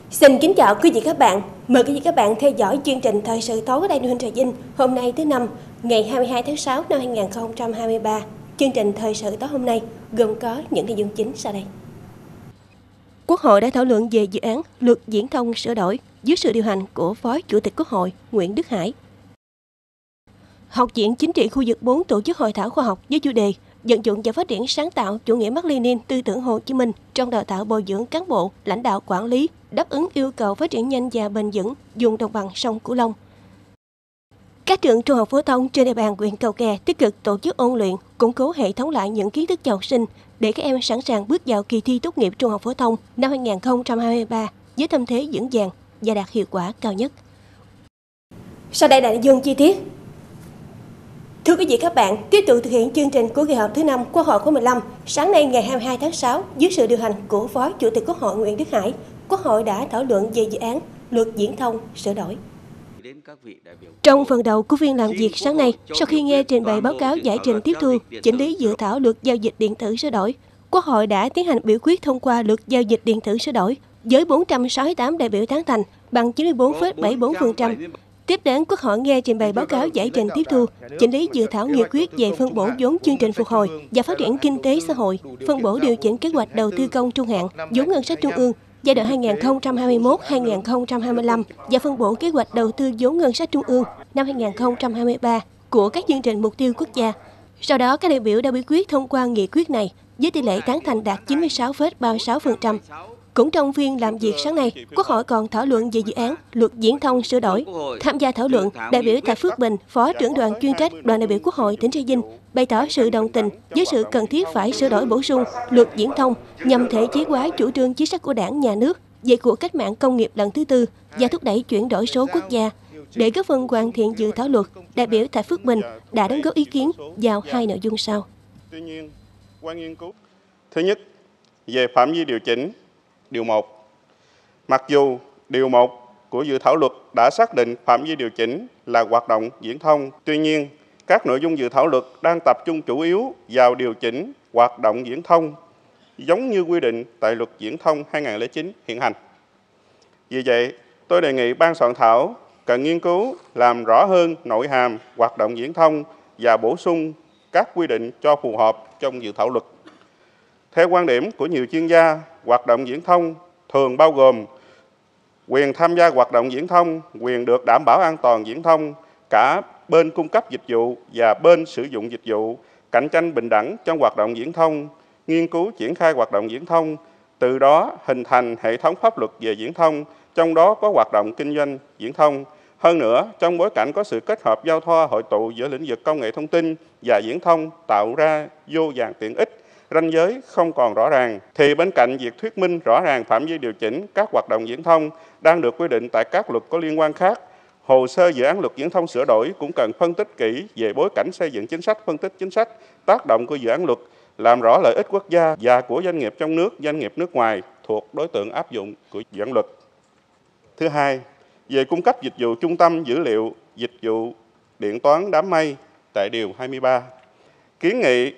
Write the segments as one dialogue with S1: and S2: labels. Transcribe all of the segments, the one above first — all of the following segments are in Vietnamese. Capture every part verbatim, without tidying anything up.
S1: Xin kính chào quý vị các bạn. Mời quý vị các bạn theo dõi chương trình Thời sự tối của Đài Truyền hình Trà Vinh hôm nay thứ năm, ngày hai mươi hai tháng sáu năm hai nghìn không trăm hai mươi ba. Chương trình Thời sự tối hôm nay gồm có những nội dung chính sau đây. Quốc hội đã thảo luận về dự án luật viễn thông sửa đổi dưới sự điều hành của Phó Chủ tịch Quốc hội Nguyễn Đức Hải. Học viện Chính trị khu vực bốn tổ chức hội thảo khoa học với chủ đề vận dụng và phát triển sáng tạo chủ nghĩa Mác Lênin tư tưởng Hồ Chí Minh trong đào tạo bồi dưỡng cán bộ, lãnh đạo quản lý, đáp ứng yêu cầu phát triển nhanh và bền vững vùng đồng bằng sông Cửu Long. Các trường trung học phổ thông trên địa bàn huyện Cầu Kè tích cực tổ chức ôn luyện, củng cố hệ thống lại những kiến thức cho học sinh để các em sẵn sàng bước vào kỳ thi tốt nghiệp trung học phổ thông năm hai nghìn không trăm hai mươi ba với tâm thế vững vàng và đạt hiệu quả cao nhất. Sau đây là nội dung chi tiết. Thưa quý vị các bạn, tiếp tục thực hiện chương trình của kỳ họp thứ năm Quốc hội khóa mười lăm, sáng nay ngày hai mươi hai tháng sáu, dưới sự điều hành của Phó Chủ tịch Quốc hội Nguyễn Đức Hải, Quốc hội đã thảo luận về dự án luật viễn thông sửa đổi. Trong phần đầu của phiên làm việc sáng nay, sau khi nghe trình bày báo cáo giải trình tiếp thu, chỉnh lý dự thảo luật giao dịch điện tử sửa đổi, Quốc hội đã tiến hành biểu quyết thông qua luật giao dịch điện tử sửa đổi với bốn trăm sáu mươi tám đại biểu tán thành, bằng chín mươi tư phẩy bảy mươi tư phần trăm. Tiếp đến, Quốc hội nghe trình bày báo cáo giải trình tiếp thu, chỉnh lý dự thảo nghị quyết về phân bổ vốn chương trình phục hồi và phát triển kinh tế xã hội, phân bổ điều chỉnh kế hoạch đầu tư công trung hạn, vốn ngân sách trung ương giai đoạn hai nghìn không trăm hai mươi mốt đến hai nghìn không trăm hai mươi lăm và phân bổ kế hoạch đầu tư vốn ngân sách trung ương năm hai nghìn không trăm hai mươi ba của các chương trình mục tiêu quốc gia. Sau đó, các đại biểu đã biểu quyết thông qua nghị quyết này với tỷ lệ tán thành đạt chín mươi sáu phẩy ba mươi sáu phần trăm. Cũng trong phiên làm việc sáng nay, Quốc hội còn thảo luận về dự án luật viễn thông sửa đổi. Tham gia thảo luận, đại biểu Thạch Phước Bình, Phó trưởng đoàn chuyên trách đoàn đại biểu Quốc hội tỉnh Trà Vinh, bày tỏ sự đồng tình với sự cần thiết phải sửa đổi bổ sung luật viễn thông nhằm thể chế hóa chủ trương chính sách của Đảng, Nhà nước về cuộc cách mạng công nghiệp lần thứ tư và thúc đẩy chuyển đổi số quốc gia. Để góp phần hoàn thiện dự thảo luật, đại biểu Thạch Phước Bình đã đóng góp ý kiến vào hai nội dung sau.
S2: Tuy nhiên, qua nghiên cứu, thứ nhất, về phạm vi điều chỉnh. Điều một. Mặc dù điều một của dự thảo luật đã xác định phạm vi điều chỉnh là hoạt động viễn thông, tuy nhiên các nội dung dự thảo luật đang tập trung chủ yếu vào điều chỉnh hoạt động viễn thông giống như quy định tại luật viễn thông hai nghìn không trăm lẻ chín hiện hành. Vì vậy, tôi đề nghị ban soạn thảo cần nghiên cứu làm rõ hơn nội hàm hoạt động viễn thông và bổ sung các quy định cho phù hợp trong dự thảo luật. Theo quan điểm của nhiều chuyên gia, hoạt động viễn thông thường bao gồm quyền tham gia hoạt động viễn thông, quyền được đảm bảo an toàn viễn thông, cả bên cung cấp dịch vụ và bên sử dụng dịch vụ, cạnh tranh bình đẳng trong hoạt động viễn thông, nghiên cứu triển khai hoạt động viễn thông, từ đó hình thành hệ thống pháp luật về viễn thông, trong đó có hoạt động kinh doanh viễn thông. Hơn nữa, trong bối cảnh có sự kết hợp giao thoa hội tụ giữa lĩnh vực công nghệ thông tin và viễn thông tạo ra vô vàn tiện ích, ranh giới không còn rõ ràng, thì bên cạnh việc thuyết minh rõ ràng phạm vi điều chỉnh các hoạt động viễn thông đang được quy định tại các luật có liên quan khác, hồ sơ dự án luật viễn thông sửa đổi cũng cần phân tích kỹ về bối cảnh xây dựng chính sách, phân tích chính sách, tác động của dự án luật, làm rõ lợi ích quốc gia và của doanh nghiệp trong nước, doanh nghiệp nước ngoài thuộc đối tượng áp dụng của dự án luật. Thứ hai, về cung cấp dịch vụ trung tâm dữ liệu, dịch vụ điện toán đám mây tại điều hai mươi ba, kiến nghị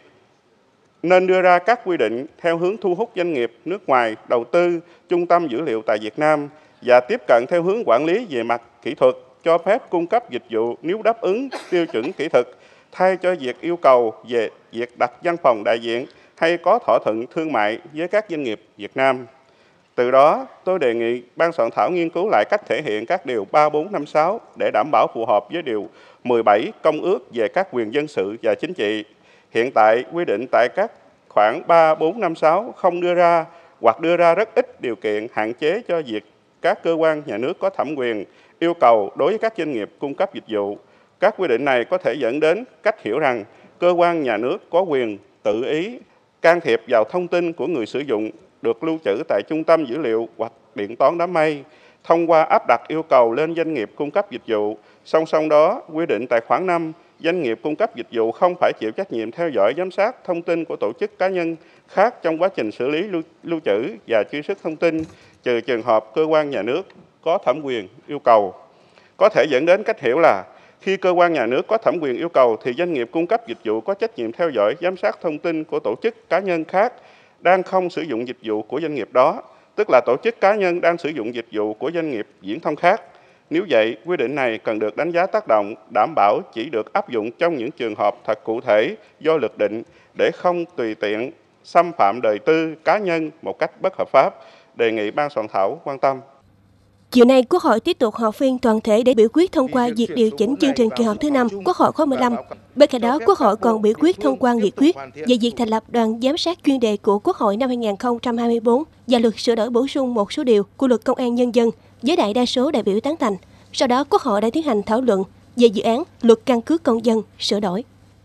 S2: nên đưa ra các quy định theo hướng thu hút doanh nghiệp nước ngoài đầu tư trung tâm dữ liệu tại Việt Nam và tiếp cận theo hướng quản lý về mặt kỹ thuật, cho phép cung cấp dịch vụ nếu đáp ứng tiêu chuẩn kỹ thuật, thay cho việc yêu cầu về việc đặt văn phòng đại diện hay có thỏa thuận thương mại với các doanh nghiệp Việt Nam. Từ đó, tôi đề nghị ban soạn thảo nghiên cứu lại cách thể hiện các điều ba, bốn, năm, sáu để đảm bảo phù hợp với điều mười bảy Công ước về các quyền dân sự và chính trị. Hiện tại, quy định tại các khoản ba, bốn, năm, sáu không đưa ra hoặc đưa ra rất ít điều kiện hạn chế cho việc các cơ quan nhà nước có thẩm quyền yêu cầu đối với các doanh nghiệp cung cấp dịch vụ. Các quy định này có thể dẫn đến cách hiểu rằng cơ quan nhà nước có quyền tự ý can thiệp vào thông tin của người sử dụng được lưu trữ tại trung tâm dữ liệu hoặc điện toán đám mây thông qua áp đặt yêu cầu lên doanh nghiệp cung cấp dịch vụ. Song song đó, quy định tại khoản năm, doanh nghiệp cung cấp dịch vụ không phải chịu trách nhiệm theo dõi giám sát thông tin của tổ chức cá nhân khác trong quá trình xử lý lưu, lưu trữ và truy xuất thông tin, trừ trường hợp cơ quan nhà nước có thẩm quyền yêu cầu. Có thể dẫn đến cách hiểu là khi cơ quan nhà nước có thẩm quyền yêu cầu thì doanh nghiệp cung cấp dịch vụ có trách nhiệm theo dõi giám sát thông tin của tổ chức cá nhân khác đang không sử dụng dịch vụ của doanh nghiệp đó, tức là tổ chức cá nhân đang sử dụng dịch vụ của doanh nghiệp viễn thông khác. Nếu vậy, quy định này cần được đánh giá tác động, đảm bảo chỉ được áp dụng trong những trường hợp thật cụ thể do luật định để không tùy tiện xâm phạm đời tư cá nhân một cách bất hợp pháp. Đề nghị ban soạn thảo quan tâm.
S1: Chiều nay, Quốc hội tiếp tục họp phiên toàn thể để biểu quyết thông qua việc điều chỉnh chương trình kỳ họp thứ năm Quốc hội khóa mười lăm. Bên cạnh đó, Quốc hội còn biểu quyết thông qua nghị quyết về việc thành lập đoàn giám sát chuyên đề của Quốc hội năm hai nghìn không trăm hai mươi tư và luật sửa đổi bổ sung một số điều của Luật Công an Nhân dân với đại đa số đại biểu tán thành. Sau đó, Quốc hội đã tiến hành thảo luận về dự án Luật Căn cước công dân sửa đổi.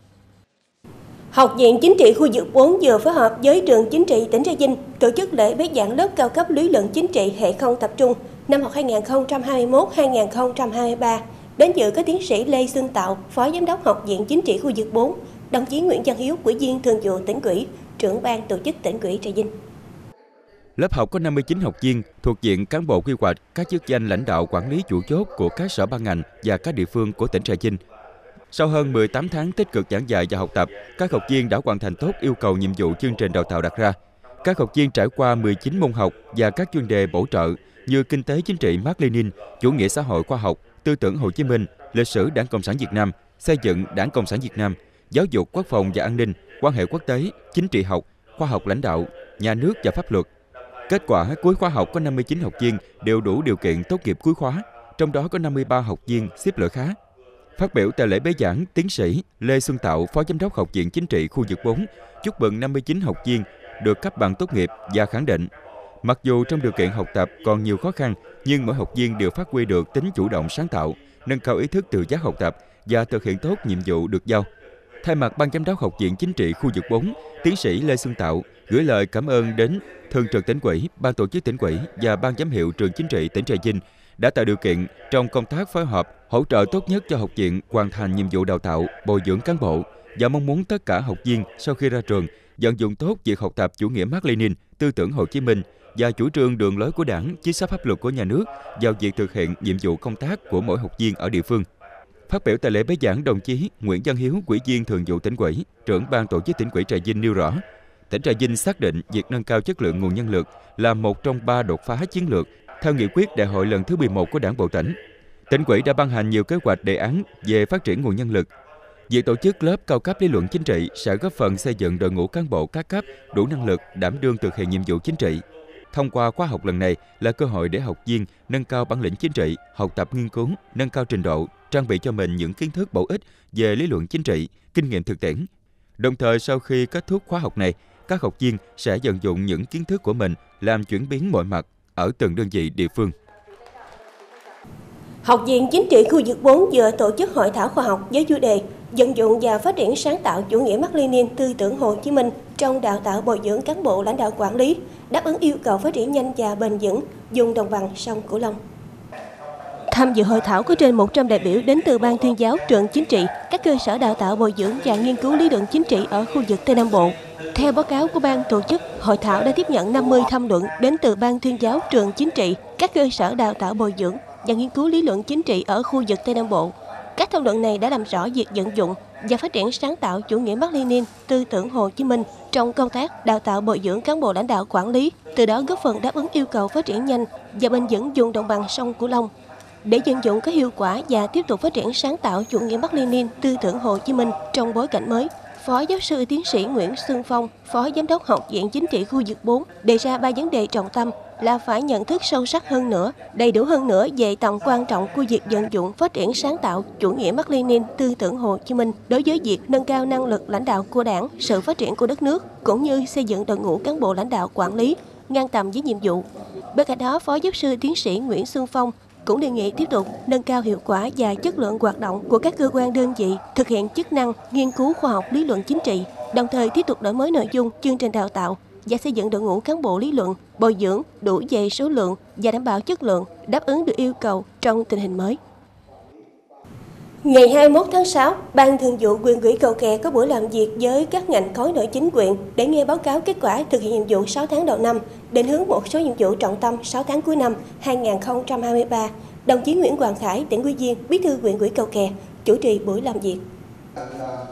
S1: Học viện Chính trị khu vực bốn vừa phối hợp với trường Chính trị tỉnh Trà Vinh tổ chức lễ bế giảng lớp cao cấp lý luận chính trị hệ không tập trung năm học hai nghìn không trăm hai mươi mốt hai nghìn không trăm hai mươi ba. Đến dự có tiến sĩ Lê Xuân Tạo, Phó Giám đốc Học viện Chính trị khu vực bốn, đồng chí Nguyễn Văn Hiếu, Ủy viên Thường vụ Tỉnh ủy, trưởng ban tổ chức Tỉnh ủy Trà Vinh.
S3: Lớp học có năm mươi chín học viên thuộc diện cán bộ quy hoạch, các chức danh lãnh đạo quản lý chủ chốt của các sở ban ngành và các địa phương của tỉnh Trà Vinh. Sau hơn mười tám tháng tích cực giảng dạy và học tập, các học viên đã hoàn thành tốt yêu cầu nhiệm vụ chương trình đào tạo đặt ra. Các học viên trải qua mười chín môn học và các chuyên đề bổ trợ như kinh tế chính trị Mác Lênin, chủ nghĩa xã hội khoa học, tư tưởng Hồ Chí Minh, lịch sử Đảng Cộng sản Việt Nam, xây dựng Đảng Cộng sản Việt Nam, giáo dục quốc phòng và an ninh, quan hệ quốc tế, chính trị học, khoa học lãnh đạo, nhà nước và pháp luật. Kết quả cuối khóa học có năm mươi chín học viên đều đủ điều kiện tốt nghiệp cuối khóa, trong đó có năm mươi ba học viên xếp loại khá. Phát biểu tại lễ bế giảng, tiến sĩ Lê Xuân Tạo, Phó Giám đốc Học viện Chính trị khu vực bốn, chúc mừng năm mươi chín học viên được cấp bằng tốt nghiệp và khẳng định, mặc dù trong điều kiện học tập còn nhiều khó khăn, nhưng mỗi học viên đều phát huy được tính chủ động sáng tạo, nâng cao ý thức tự giác học tập và thực hiện tốt nhiệm vụ được giao. Thay mặt Ban Giám đốc Học viện Chính trị khu vực bốn, tiến sĩ Lê Xuân Tạo gửi lời cảm ơn đến Thường trực Tỉnh ủy, Ban tổ chức Tỉnh ủy và Ban giám hiệu trường Chính trị tỉnh Trà Vinh đã tạo điều kiện trong công tác phối hợp, hỗ trợ tốt nhất cho học viện hoàn thành nhiệm vụ đào tạo, bồi dưỡng cán bộ và mong muốn tất cả học viên sau khi ra trường vận dụng tốt việc học tập chủ nghĩa Mác Lênin, tư tưởng Hồ Chí Minh và chủ trương đường lối của Đảng, chính sách pháp luật của nhà nước vào việc thực hiện nhiệm vụ công tác của mỗi học viên ở địa phương. Phát biểu tại lễ bế giảng, đồng chí Nguyễn Văn Hiếu, Ủy viên Thường vụ Tỉnh ủy, trưởng Ban tổ chức Tỉnh ủy Trà Vinh nêu rõ, tỉnh Trà Vinh xác định việc nâng cao chất lượng nguồn nhân lực là một trong ba đột phá chiến lược theo nghị quyết đại hội lần thứ mười một của Đảng bộ tỉnh. Tỉnh ủy đã ban hành nhiều kế hoạch đề án về phát triển nguồn nhân lực. Việc tổ chức lớp cao cấp lý luận chính trị sẽ góp phần xây dựng đội ngũ cán bộ các cấp đủ năng lực đảm đương thực hiện nhiệm vụ chính trị. Thông qua khóa học lần này là cơ hội để học viên nâng cao bản lĩnh chính trị, học tập nghiên cứu, nâng cao trình độ, trang bị cho mình những kiến thức bổ ích về lý luận chính trị, kinh nghiệm thực tiễn. Đồng thời sau khi kết thúc khóa học này, các học viên sẽ vận dụng những kiến thức của mình làm chuyển biến mọi mặt ở từng đơn vị địa phương.
S1: Học viện Chính trị khu vực bốn vừa tổ chức hội thảo khoa học với chủ đề vận dụng và phát triển sáng tạo chủ nghĩa Mác Lênin, tư tưởng Hồ Chí Minh trong đào tạo bồi dưỡng cán bộ lãnh đạo quản lý, đáp ứng yêu cầu phát triển nhanh và bền vững vùng đồng bằng sông Cửu Long. Tham dự hội thảo có trên một trăm đại biểu đến từ Ban tuyên giáo, trường chính trị, các cơ sở đào tạo bồi dưỡng và nghiên cứu lý luận chính trị ở khu vực Tây Nam Bộ. Theo báo cáo của ban tổ chức, hội thảo đã tiếp nhận năm mươi tham luận đến từ Ban tuyên giáo, trường chính trị, các cơ sở đào tạo bồi dưỡng và nghiên cứu lý luận chính trị ở khu vực Tây Nam Bộ. Các tham luận này đã làm rõ việc vận dụng và phát triển sáng tạo chủ nghĩa Mác Lênin, tư tưởng Hồ Chí Minh trong công tác đào tạo bồi dưỡng cán bộ lãnh đạo quản lý, từ đó góp phần đáp ứng yêu cầu phát triển nhanh và bền vững vùng đồng bằng sông Cửu Long. Để vận dụng có hiệu quả và tiếp tục phát triển sáng tạo chủ nghĩa Mác Lênin, tư tưởng Hồ Chí Minh trong bối cảnh mới, Phó giáo sư tiến sĩ Nguyễn Xuân Phong, Phó Giám đốc Học viện Chính trị khu vực bốn đề ra ba vấn đề trọng tâm là phải nhận thức sâu sắc hơn nữa, đầy đủ hơn nữa về tầm quan trọng của việc vận dụng phát triển sáng tạo chủ nghĩa Mác Lênin, tư tưởng Hồ Chí Minh đối với việc nâng cao năng lực lãnh đạo của Đảng, sự phát triển của đất nước cũng như xây dựng đội ngũ cán bộ lãnh đạo quản lý ngang tầm với nhiệm vụ. Bên cạnh đó, Phó giáo sư tiến sĩ Nguyễn Xuân Phong cũng đề nghị tiếp tục nâng cao hiệu quả và chất lượng hoạt động của các cơ quan đơn vị thực hiện chức năng nghiên cứu khoa học lý luận chính trị, đồng thời tiếp tục đổi mới nội dung chương trình đào tạo và xây dựng đội ngũ cán bộ lý luận, bồi dưỡng đủ về số lượng và đảm bảo chất lượng, đáp ứng được yêu cầu trong tình hình mới. Ngày hai mươi mốt tháng sáu, Ban Thường vụ Huyện ủy Cầu Kè có buổi làm việc với các ngành khối nội chính huyện để nghe báo cáo kết quả thực hiện nhiệm vụ sáu tháng đầu năm, định hướng một số nhiệm vụ trọng tâm sáu tháng cuối năm hai nghìn không trăm hai mươi ba. Đồng chí Nguyễn Hoàng Khải, Tỉnh ủy viên, Bí thư Huyện ủy Cầu Kè chủ trì buổi làm việc.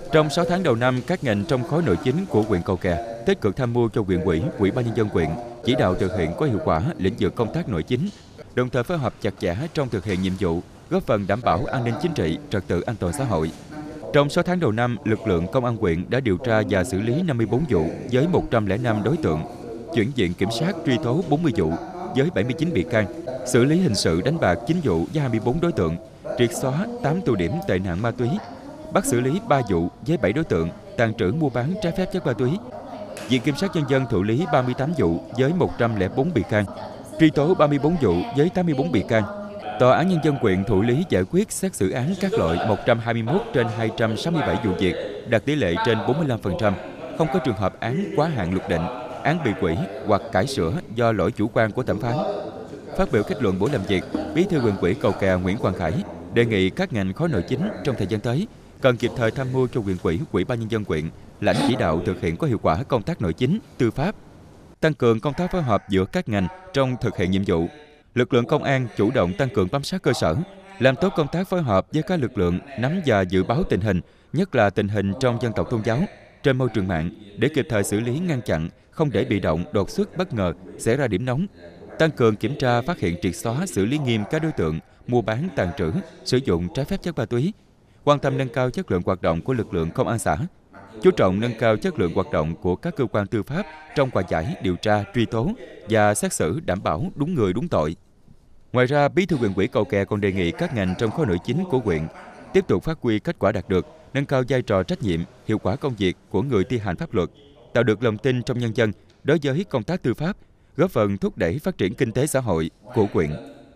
S3: Trong sáu tháng đầu năm, các ngành trong khối nội chính của huyện Cầu Kè tích cực tham mưu cho huyện ủy, Ủy ban nhân dân huyện chỉ đạo thực hiện có hiệu quả lĩnh vực công tác nội chính, đồng thời phối hợp chặt chẽ trong thực hiện nhiệm vụ, góp phần đảm bảo an ninh chính trị, trật tự an toàn xã hội. Trong sáu tháng đầu năm, lực lượng công an huyện đã điều tra và xử lý năm mươi tư vụ với một trăm lẻ năm đối tượng, chuyển viện kiểm sát truy tố bốn mươi vụ với bảy mươi chín bị can, xử lý hình sự đánh bạc chín vụ với hai mươi tư đối tượng, triệt xóa tám tụ điểm tệ nạn ma túy, bắt xử lý ba vụ với bảy đối tượng tàng trữ mua bán trái phép chất ma túy. Viện Kiểm sát Nhân dân thụ lý ba mươi tám vụ với một trăm lẻ bốn bị can, truy tố ba mươi tư vụ với tám mươi tư bị can. Tòa án Nhân dân huyện thụ lý giải quyết xét xử án các loại một trăm hai mươi mốt trên hai trăm sáu mươi bảy vụ việc, đạt tỷ lệ trên bốn mươi lăm phần trăm, không có trường hợp án quá hạn luật định, án bị hủy hoặc cải sửa do lỗi chủ quan của thẩm phán. Phát biểu kết luận buổi làm việc, Bí thư Huyện ủy Cầu Kè Nguyễn Quang Khải đề nghị các ngành khối nội chính trong thời gian tới cần kịp thời tham mưu cho huyện ủy, Ủy ban nhân dân huyện lãnh chỉ đạo thực hiện có hiệu quả công tác nội chính, tư pháp, tăng cường công tác phối hợp giữa các ngành trong thực hiện nhiệm vụ. Lực lượng công an chủ động tăng cường bám sát cơ sở, làm tốt công tác phối hợp với các lực lượng nắm và dự báo tình hình, nhất là tình hình trong dân tộc tôn giáo, trên môi trường mạng để kịp thời xử lý ngăn chặn, không để bị động, đột xuất, bất ngờ xảy ra điểm nóng. Tăng cường kiểm tra, phát hiện, triệt xóa, xử lý nghiêm các đối tượng mua bán, tàng trữ, sử dụng trái phép chất ma túy. Quan tâm nâng cao chất lượng hoạt động của lực lượng công an xã, chú trọng nâng cao chất lượng hoạt động của các cơ quan tư pháp trong hòa giải, điều tra, truy tố và xét xử đảm bảo đúng người đúng tội. Ngoài ra, Bí thư Huyện ủy Cầu Kè còn đề nghị các ngành trong khối nội chính của huyện tiếp tục phát huy kết quả đạt được, nâng cao vai trò trách nhiệm, hiệu quả công việc của người thi hành pháp luật, tạo được lòng tin trong nhân dân đối với công tác tư pháp, góp phần thúc đẩy phát triển kinh tế xã hội của huyện.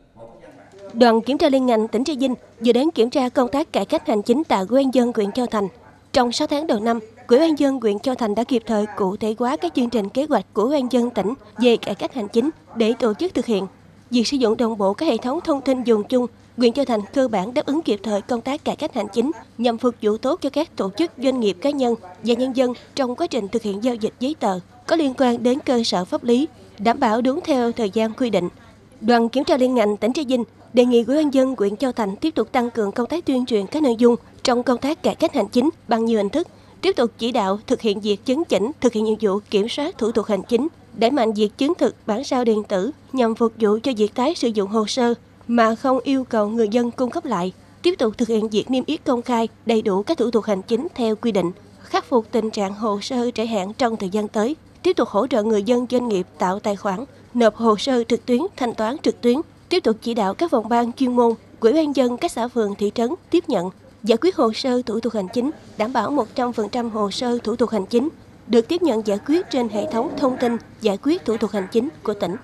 S1: Đoàn kiểm tra liên ngành tỉnh Trà Vinh vừa đến kiểm tra công tác cải cách hành chính tại Ủy ban nhân dân huyện Châu Thành. Trong sáu tháng đầu năm, Ủy ban nhân dân huyện Châu Thành đã kịp thời cụ thể hóa các chương trình kế hoạch của Ủy ban nhân dân tỉnh về cải cách hành chính để tổ chức thực hiện. Việc sử dụng đồng bộ các hệ thống thông tin dùng chung, huyện Châu Thành cơ bản đáp ứng kịp thời công tác cải cách hành chính nhằm phục vụ tốt cho các tổ chức, doanh nghiệp, cá nhân và nhân dân trong quá trình thực hiện giao dịch giấy tờ có liên quan đến cơ sở pháp lý, đảm bảo đúng theo thời gian quy định. Đoàn kiểm tra liên ngành tỉnh Trà Vinh đề nghị Ủy ban nhân dân huyện Châu Thành tiếp tục tăng cường công tác tuyên truyền các nội dung trong công tác cải cách hành chính bằng nhiều hình thức, tiếp tục chỉ đạo thực hiện việc chấn chỉnh, thực hiện nhiệm vụ kiểm soát thủ tục hành chính, đẩy mạnh việc chứng thực bản sao điện tử nhằm phục vụ cho việc tái sử dụng hồ sơ mà không yêu cầu người dân cung cấp lại, tiếp tục thực hiện việc niêm yết công khai đầy đủ các thủ tục hành chính theo quy định, khắc phục tình trạng hồ sơ trễ hạn trong thời gian tới, tiếp tục hỗ trợ người dân doanh nghiệp tạo tài khoản, nộp hồ sơ trực tuyến, thanh toán trực tuyến, tiếp tục chỉ đạo các phòng ban chuyên môn, Ủy ban nhân dân các xã phường thị trấn tiếp nhận, giải quyết hồ sơ thủ tục hành chính, đảm bảo một trăm phần trăm hồ sơ thủ tục hành chính được tiếp nhận giải quyết trên hệ thống thông tin giải quyết thủ tục hành chính của tỉnh.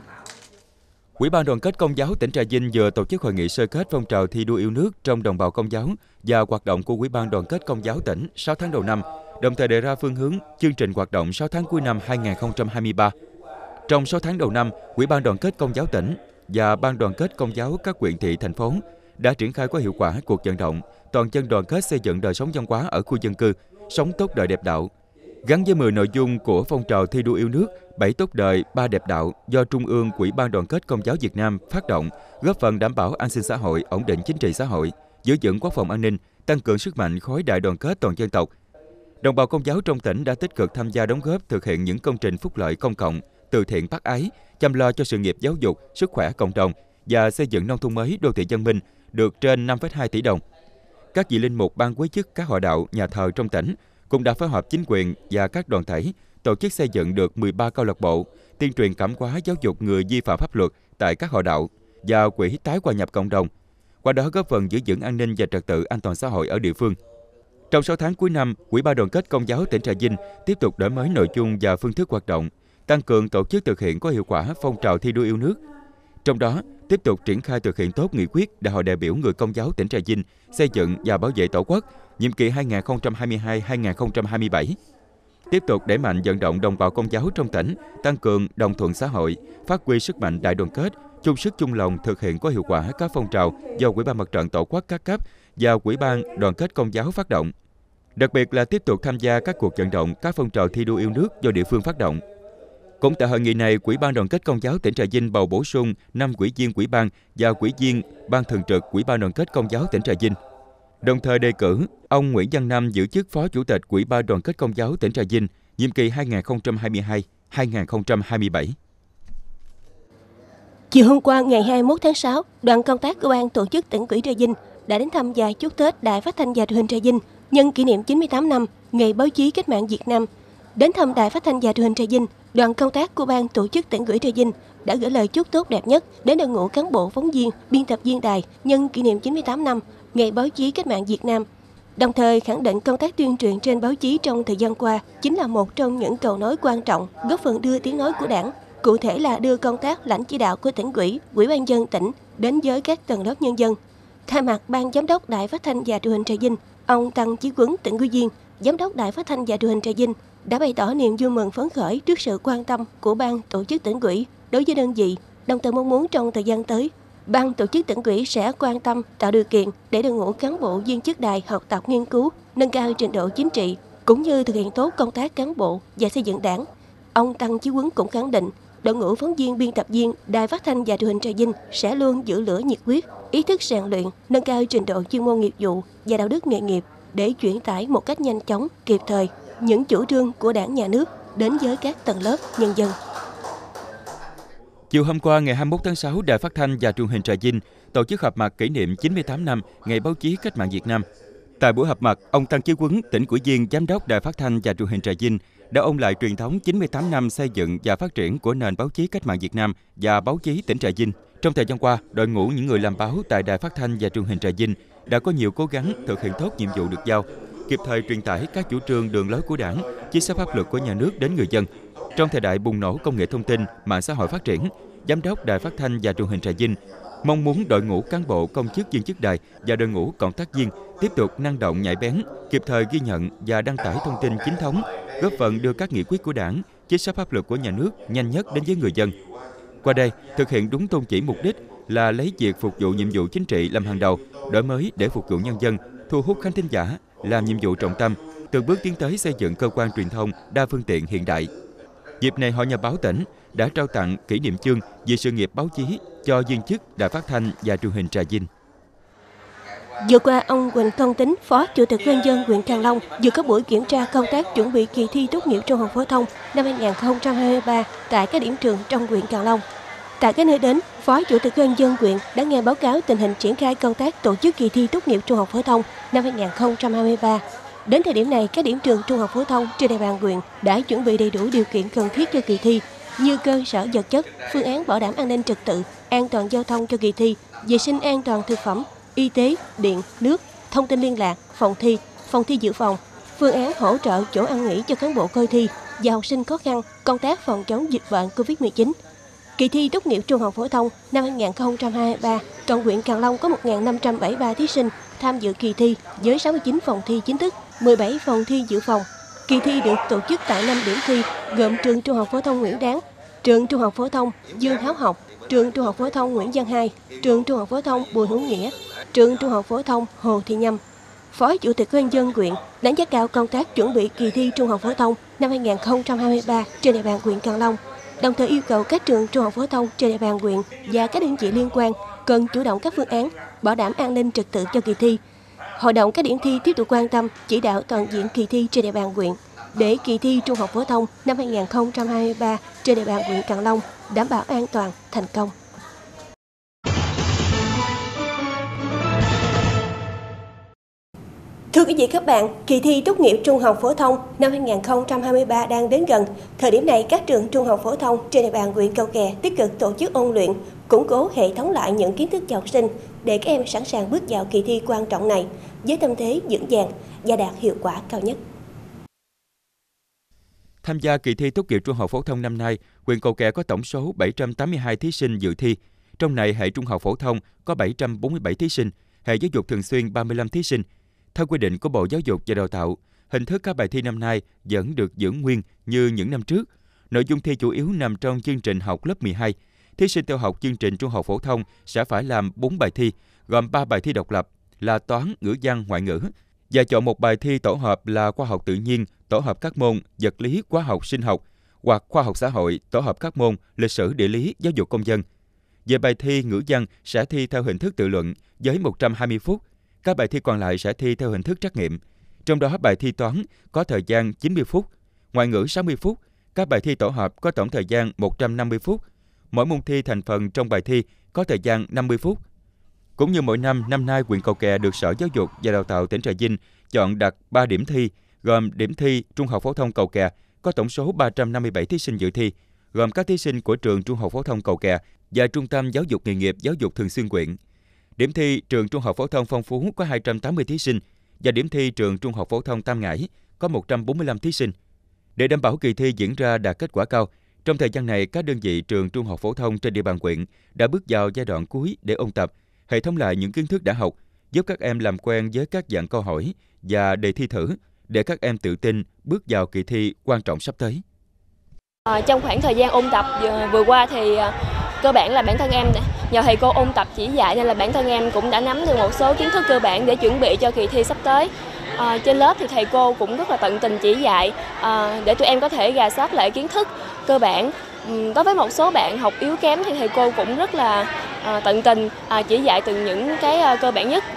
S3: Ủy ban Đoàn kết Công giáo tỉnh Trà Vinh vừa tổ chức hội nghị sơ kết phong trào thi đua yêu nước trong đồng bào Công giáo và hoạt động của Ủy ban Đoàn kết Công giáo tỉnh sáu tháng đầu năm, đồng thời đề ra phương hướng chương trình hoạt động sáu tháng cuối năm hai nghìn không trăm hai mươi ba. Trong sáu tháng đầu năm, Ủy ban Đoàn kết Công giáo tỉnh và Ban Đoàn kết Công giáo các huyện thị, thành phố đã triển khai có hiệu quả cuộc vận động toàn dân đoàn kết xây dựng đời sống văn hóa ở khu dân cư, sống tốt đời đẹp đạo. Gắn với mười nội dung của phong trào thi đua yêu nước, bảy tốt đời, ba đẹp đạo do Trung ương Ủy ban Đoàn kết Công giáo Việt Nam phát động, góp phần đảm bảo an sinh xã hội, ổn định chính trị xã hội, giữ vững quốc phòng an ninh, tăng cường sức mạnh khối đại đoàn kết toàn dân tộc. Đồng bào Công giáo trong tỉnh đã tích cực tham gia đóng góp thực hiện những công trình phúc lợi công cộng, từ thiện bác ái, chăm lo cho sự nghiệp giáo dục, sức khỏe cộng đồng và xây dựng nông thôn mới, đô thị văn minh được trên năm phẩy hai tỷ đồng. Các vị linh mục, ban quý chức các hội đạo, nhà thờ trong tỉnh cũng đã phối hợp chính quyền và các đoàn thể tổ chức xây dựng được mười ba câu lạc bộ, tuyên truyền cảm hóa giáo dục người vi phạm pháp luật tại các hội đạo và quỹ tái hòa nhập cộng đồng, qua đó góp phần giữ vững an ninh và trật tự an toàn xã hội ở địa phương. Trong sáu tháng cuối năm, Ủy ban Đoàn kết Công giáo tỉnh Trà Vinh tiếp tục đổi mới nội dung và phương thức hoạt động, tăng cường tổ chức thực hiện có hiệu quả phong trào thi đua yêu nước. Trong đó, tiếp tục triển khai thực hiện tốt nghị quyết Đại hội đại biểu người Công giáo tỉnh Trà Vinh xây dựng và bảo vệ Tổ quốc nhiệm kỳ hai nghìn không trăm hai mươi hai đến hai nghìn không trăm hai mươi bảy. Tiếp tục đẩy mạnh vận động đồng bào Công giáo trong tỉnh, tăng cường đồng thuận xã hội, phát huy sức mạnh đại đoàn kết, chung sức chung lòng thực hiện có hiệu quả các phong trào do Ủy ban Mặt trận Tổ quốc các cấp và Ủy ban Đoàn kết Công giáo phát động. Đặc biệt là tiếp tục tham gia các cuộc vận động, các phong trào thi đua yêu nước do địa phương phát động. Cũng tại hội nghị này, Ủy ban Đoàn kết Công giáo tỉnh Trà Vinh bầu bổ sung năm ủy viên ủy ban và ủy viên ban thường trực Ủy ban Đoàn kết Công giáo tỉnh Trà Vinh. Đồng thời đề cử ông Nguyễn Văn Năm giữ chức Phó Chủ tịch Ủy ban Đoàn kết Công giáo tỉnh Trà Vinh, nhiệm kỳ hai nghìn không trăm hai mươi hai đến hai nghìn không trăm hai mươi bảy.
S1: Chiều hôm qua ngày hai mươi mốt tháng sáu, đoàn công tác của Ban Tổ chức Tỉnh ủy Trà Vinh đã đến thăm và chúc Tết Đài Phát thanh và Truyền hình Trà Vinh nhân kỷ niệm chín mươi tám năm Ngày Báo chí Cách mạng Việt Nam. Đến thăm Đài Phát thanh và Truyền hình Trà Vinh, đoàn công tác của Ban Tổ chức Tỉnh ủy Trà Vinh đã gửi lời chúc tốt đẹp nhất đến đội ngũ cán bộ phóng viên, biên tập viên đài nhân kỷ niệm chín mươi tám năm Ngày Báo chí Cách mạng Việt Nam. Đồng thời khẳng định công tác tuyên truyền trên báo chí trong thời gian qua chính là một trong những cầu nối quan trọng góp phần đưa tiếng nói của Đảng, cụ thể là đưa công tác lãnh chỉ đạo của tỉnh ủy, Ủy ban nhân dân tỉnh đến với các tầng lớp nhân dân. Thay mặt Ban Giám đốc Đài Phát thanh và Truyền hình Trà Vinh, ông Tăng Chí Quấn, tỉnh ủy viên, Giám đốc Đài Phát thanh và Truyền hình Trà Vinh đã bày tỏ niềm vui mừng phấn khởi trước sự quan tâm của Ban Tổ chức Tỉnh ủy đối với đơn vị, đồng thời mong muốn trong thời gian tới, Ban Tổ chức Tỉnh ủy sẽ quan tâm tạo điều kiện để đội ngũ cán bộ viên chức đài học tập nghiên cứu, nâng cao trình độ chính trị, cũng như thực hiện tốt công tác cán bộ và xây dựng Đảng. Ông Tăng Chí Quấn cũng khẳng định, đội ngũ phóng viên biên tập viên Đài Phát thanh và Truyền hình Trà Vinh sẽ luôn giữ lửa nhiệt huyết, ý thức rèn luyện, nâng cao trình độ chuyên môn nghiệp vụ và đạo đức nghề nghiệp để chuyển tải một cách nhanh chóng, kịp thời những chủ trương của Đảng, Nhà nước đến với các tầng lớp nhân dân.
S3: Chiều hôm qua ngày hai mươi mốt tháng sáu, Đài Phát thanh và Truyền hình Trà Vinh tổ chức họp mặt kỷ niệm chín mươi tám năm Ngày Báo chí Cách mạng Việt Nam. Tại buổi họp mặt, ông Tăng Chí Quấn, tỉnh ủy viên, Giám đốc Đài Phát thanh và Truyền hình Trà Vinh đã ôn lại truyền thống chín mươi tám năm xây dựng và phát triển của nền báo chí cách mạng Việt Nam và báo chí tỉnh Trà Vinh. Trong thời gian qua, đội ngũ những người làm báo tại Đài Phát thanh và Truyền hình Trà Vinh đã có nhiều cố gắng thực hiện tốt nhiệm vụ được giao, kịp thời truyền tải các chủ trương đường lối của Đảng, chính sách pháp luật của nhà nước đến người dân. Trong thời đại bùng nổ công nghệ thông tin, mạng xã hội phát triển, Giám đốc Đài Phát thanh và Truyền hình Trà Vinh mong muốn đội ngũ cán bộ, công chức, viên chức đài và đội ngũ cộng tác viên tiếp tục năng động, nhạy bén, kịp thời ghi nhận và đăng tải thông tin chính thống, góp phần đưa các nghị quyết của Đảng, chính sách pháp luật của nhà nước nhanh nhất đến với người dân. Qua đây, thực hiện đúng tôn chỉ mục đích là lấy việc phục vụ nhiệm vụ chính trị làm hàng đầu, đổi mới để phục vụ nhân dân, thu hút khán thính giả làm nhiệm vụ trọng tâm, từng bước tiến tới xây dựng cơ quan truyền thông đa phương tiện hiện đại. Dịp này, Hội Nhà báo tỉnh đã trao tặng kỷ niệm chương vì sự nghiệp báo chí cho viên chức Đài Phát thanh và Truyền hình Trà Vinh.
S1: Vừa qua, ông Huỳnh Công Tính, Phó Chủ tịch Ủy ban nhân dân huyện Càng Long vừa có buổi kiểm tra công tác chuẩn bị kỳ thi tốt nghiệp trung học phổ thông năm hai nghìn không trăm hai mươi ba tại các điểm trường trong huyện Càng Long. Tại các nơi đến, Phó Chủ tịch Ủy ban nhân dân huyện đã nghe báo cáo tình hình triển khai công tác tổ chức kỳ thi tốt nghiệp trung học phổ thông năm hai nghìn không trăm hai mươi ba. Đến thời điểm này, các điểm trường trung học phổ thông trên địa bàn huyện đã chuẩn bị đầy đủ điều kiện cần thiết cho kỳ thi, như cơ sở vật chất, phương án bảo đảm an ninh trật tự, an toàn giao thông cho kỳ thi, vệ sinh an toàn thực phẩm, y tế, điện, nước, thông tin liên lạc, phòng thi, phòng thi dự phòng, phương án hỗ trợ chỗ ăn nghỉ cho cán bộ coi thi và học sinh khó khăn, công tác phòng chống dịch bệnh covid mười chín. Kỳ thi tốt nghiệp trung học phổ thông năm hai nghìn không trăm hai mươi ba, toàn huyện Càng Long có một nghìn năm trăm bảy mươi ba thí sinh tham dự kỳ thi với sáu mươi chín phòng thi chính thức, mười bảy phòng thi dự phòng. Kỳ thi được tổ chức tại năm điểm thi gồm trường Trung học phổ thông Nguyễn Đáng, trường Trung học phổ thông Dương Háo Học, trường Trung học phổ thông Nguyễn Văn Hai, trường Trung học phổ thông Bùi Hữu Nghĩa, trường Trung học phổ thông Hồ Thị Nhâm. Phó Chủ tịch Ủy ban nhân dân huyện đánh giá cao công tác chuẩn bị kỳ thi Trung học phổ thông năm hai nghìn không trăm hai mươi ba trên địa bàn huyện Càng Long, đồng thời yêu cầu các trường trung học phổ thông trên địa bàn huyện và các đơn vị liên quan cần chủ động các phương án bảo đảm an ninh trật tự cho kỳ thi. Hội đồng các điểm thi tiếp tục quan tâm chỉ đạo toàn diện kỳ thi trên địa bàn huyện để kỳ thi Trung học phổ thông năm hai nghìn không trăm hai mươi ba trên địa bàn huyện Càng Long đảm bảo an toàn, thành công. Thưa quý vị các bạn, kỳ thi tốt nghiệp trung học phổ thông năm hai nghìn không trăm hai mươi ba đang đến gần. Thời điểm này, các trường trung học phổ thông trên địa bàn huyện Cầu Kè tích cực tổ chức ôn luyện, củng cố hệ thống lại những kiến thức cho học sinh để các em sẵn sàng bước vào kỳ thi quan trọng này với tâm thế vững vàng và đạt hiệu quả cao nhất.
S3: Tham gia kỳ thi tốt nghiệp trung học phổ thông năm nay, huyện Cầu Kè có tổng số bảy trăm tám mươi hai thí sinh dự thi. Trong này, hệ trung học phổ thông có bảy trăm bốn mươi bảy thí sinh, hệ giáo dục thường xuyên ba mươi lăm thí sinh. Theo quy định của Bộ Giáo dục và Đào tạo, hình thức các bài thi năm nay vẫn được giữ nguyên như những năm trước. Nội dung thi chủ yếu nằm trong chương trình học lớp mười hai. Thí sinh theo học chương trình trung học phổ thông sẽ phải làm bốn bài thi, gồm ba bài thi độc lập là toán, ngữ văn, ngoại ngữ, và chọn một bài thi tổ hợp là khoa học tự nhiên, tổ hợp các môn vật lý, hóa học, sinh học, hoặc khoa học xã hội, tổ hợp các môn lịch sử, địa lý, giáo dục công dân. Về bài thi ngữ văn sẽ thi theo hình thức tự luận với một trăm hai mươi phút. Các bài thi còn lại sẽ thi theo hình thức trắc nghiệm. Trong đó bài thi toán có thời gian chín mươi phút, ngoại ngữ sáu mươi phút, các bài thi tổ hợp có tổng thời gian một trăm năm mươi phút. Mỗi môn thi thành phần trong bài thi có thời gian năm mươi phút. Cũng như mỗi năm, năm nay huyện Cầu Kè được Sở Giáo dục và Đào tạo tỉnh Trà Vinh chọn đặt ba điểm thi, gồm điểm thi Trung học phổ thông Cầu Kè có tổng số ba trăm năm mươi bảy thí sinh dự thi, gồm các thí sinh của trường Trung học phổ thông Cầu Kè và Trung tâm Giáo dục nghề nghiệp Giáo dục Thường xuyên huyện. Điểm thi trường Trung học phổ thông Phong Phú có hai trăm tám mươi thí sinh và điểm thi trường Trung học phổ thông Tam Ngãi có một trăm bốn mươi lăm thí sinh. Để đảm bảo kỳ thi diễn ra đạt kết quả cao, trong thời gian này các đơn vị trường Trung học phổ thông trên địa bàn huyện đã bước vào giai đoạn cuối để ôn tập, hệ thống lại những kiến thức đã học, giúp các em làm quen với các dạng câu hỏi và đề thi thử để các em tự tin bước vào kỳ thi quan trọng sắp tới.
S4: À, trong khoảng thời gian ôn tập vừa qua thì cơ bản là bản thân em nhờ thầy cô ôn tập chỉ dạy nên là bản thân em cũng đã nắm được một số kiến thức cơ bản để chuẩn bị cho kỳ thi sắp tới. À, trên lớp thì thầy cô cũng rất là tận tình chỉ dạy à, để tụi em có thể rà soát lại kiến thức cơ bản. Ừ, đối với một số bạn học yếu kém thì thầy cô cũng rất là à, tận tình à, chỉ dạy từ những cái à, cơ bản nhất.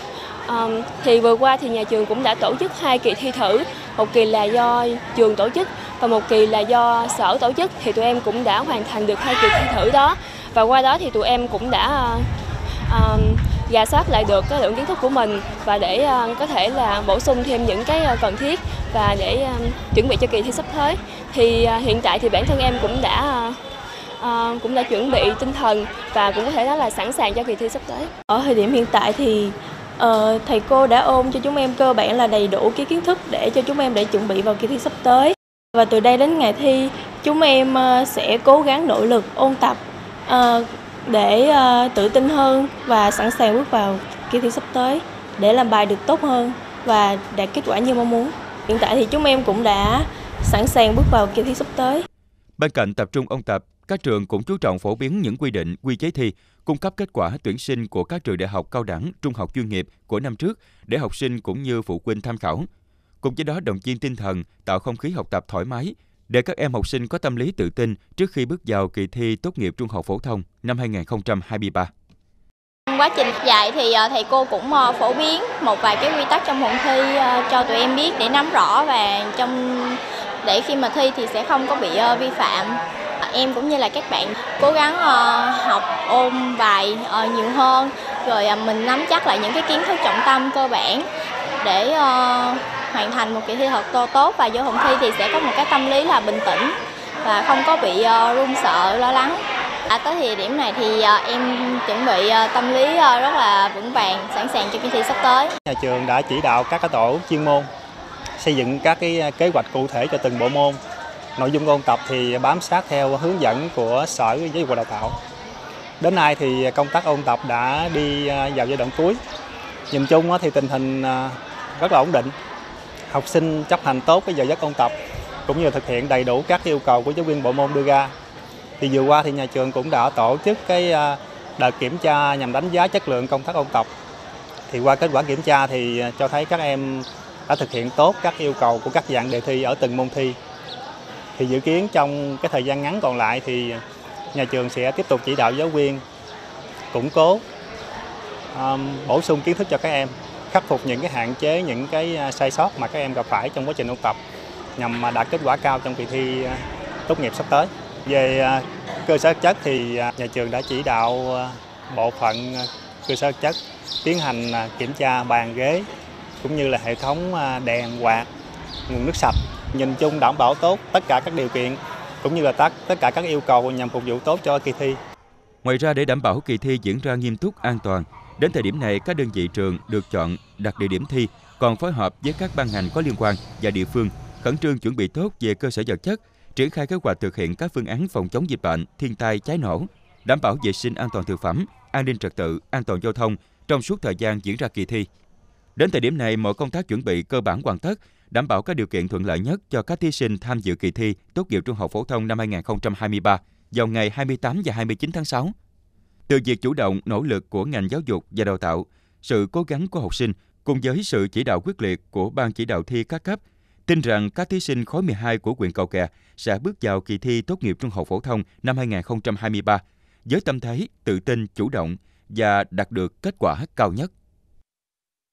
S4: À, thì vừa qua thì nhà trường cũng đã tổ chức hai kỳ thi thử, một kỳ là do trường tổ chức và một kỳ là do sở tổ chức, thì tụi em cũng đã hoàn thành được hai kỳ thi thử đó, và qua đó thì tụi em cũng đã uh, rà soát lại được cái lượng kiến thức của mình và để uh, có thể là bổ sung thêm những cái uh, cần thiết và để uh, chuẩn bị cho kỳ thi sắp tới. Thì uh, hiện tại thì bản thân em cũng đã uh, uh, cũng đã chuẩn bị tinh thần và cũng có thể nói là sẵn sàng cho kỳ thi sắp tới.
S5: Ở thời điểm hiện tại thì Uh, thầy cô đã ôn cho chúng em cơ bản là đầy đủ cái kiến thức để cho chúng em để chuẩn bị vào kỳ thi sắp tới. Và từ đây đến ngày thi, chúng em uh, sẽ cố gắng nỗ lực ôn tập uh, để uh, tự tin hơn và sẵn sàng bước vào kỳ thi sắp tới để làm bài được tốt hơn và đạt kết quả như mong muốn. Hiện tại thì chúng em cũng đã sẵn sàng bước vào kỳ thi sắp tới.
S3: Bên cạnh tập trung ôn tập, các trường cũng chú trọng phổ biến những quy định, quy chế thi, cung cấp kết quả tuyển sinh của các trường đại học cao đẳng, trung học chuyên nghiệp của năm trước để học sinh cũng như phụ huynh tham khảo. Cùng với đó động viên tinh thần, tạo không khí học tập thoải mái để các em học sinh có tâm lý tự tin trước khi bước vào kỳ thi tốt nghiệp trung học phổ thông năm hai không hai ba.
S6: Quá trình dạy thì thầy cô cũng phổ biến một vài cái quy tắc trong phòng thi cho tụi em biết để nắm rõ và trong để khi mà thi thì sẽ không có bị vi phạm. Em cũng như là các bạn cố gắng uh, học ôn bài uh, nhiều hơn, rồi uh, mình nắm chắc lại những cái kiến thức trọng tâm cơ bản để uh, hoàn thành một kỳ thi thật tốt tốt và vô phòng thi thì sẽ có một cái tâm lý là bình tĩnh và không có bị uh, run sợ, lo lắng. À, tới thời điểm này thì uh, em chuẩn bị uh, tâm lý uh, rất là vững vàng, sẵn sàng cho kỳ thi sắp tới.
S7: Nhà trường đã chỉ đạo các cái tổ chuyên môn xây dựng các cái kế hoạch cụ thể cho từng bộ môn. Nội dung ôn tập thì bám sát theo hướng dẫn của Sở Giáo dục và Đào tạo. Đến nay thì công tác ôn tập đã đi vào giai đoạn cuối. Nhìn chung thì tình hình rất là ổn định. Học sinh chấp hành tốt cái giờ giấc ôn tập cũng như thực hiện đầy đủ các yêu cầu của giáo viên bộ môn đưa ra. Thì vừa qua thì nhà trường cũng đã tổ chức cái đợt kiểm tra nhằm đánh giá chất lượng công tác ôn tập. Thì qua kết quả kiểm tra thì cho thấy các em đã thực hiện tốt các yêu cầu của các dạng đề thi ở từng môn thi. Thì dự kiến trong cái thời gian ngắn còn lại thì nhà trường sẽ tiếp tục chỉ đạo giáo viên củng cố, um, bổ sung kiến thức cho các em, khắc phục những cái hạn chế, những cái sai sót mà các em gặp phải trong quá trình ôn tập nhằm đạt kết quả cao trong kỳ thi tốt nghiệp sắp tới. Về cơ sở vật chất thì nhà trường đã chỉ đạo bộ phận cơ sở vật chất tiến hành kiểm tra bàn ghế cũng như là hệ thống đèn quạt, nguồn nước sạch. Nhìn chung đảm bảo tốt tất cả các điều kiện cũng như là tất tất cả các yêu cầu nhằm phục vụ tốt cho kỳ thi.
S3: Ngoài ra để đảm bảo kỳ thi diễn ra nghiêm túc, an toàn, đến thời điểm này các đơn vị trường được chọn đặt địa điểm thi còn phối hợp với các ban ngành có liên quan và địa phương khẩn trương chuẩn bị tốt về cơ sở vật chất, triển khai kế hoạch thực hiện các phương án phòng chống dịch bệnh, thiên tai, cháy nổ, đảm bảo vệ sinh an toàn thực phẩm, an ninh trật tự, an toàn giao thông trong suốt thời gian diễn ra kỳ thi. Đến thời điểm này, mọi công tác chuẩn bị cơ bản hoàn tất, đảm bảo các điều kiện thuận lợi nhất cho các thí sinh tham dự kỳ thi tốt nghiệp trung học phổ thông năm hai không hai ba vào ngày hai mươi tám và hai mươi chín tháng sáu. Từ việc chủ động, nỗ lực của ngành giáo dục và đào tạo, sự cố gắng của học sinh cùng với sự chỉ đạo quyết liệt của ban chỉ đạo thi các cấp, tin rằng các thí sinh khối mười hai của huyện Cầu Kè sẽ bước vào kỳ thi tốt nghiệp trung học phổ thông năm hai không hai ba với tâm thế tự tin, chủ động và đạt được kết quả cao nhất.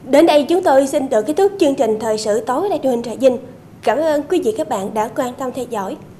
S1: Đến đây chúng tôi xin được kết thúc chương trình thời sự tối Đài truyền hình Trà Vinh. Cảm ơn quý vị các bạn đã quan tâm theo dõi.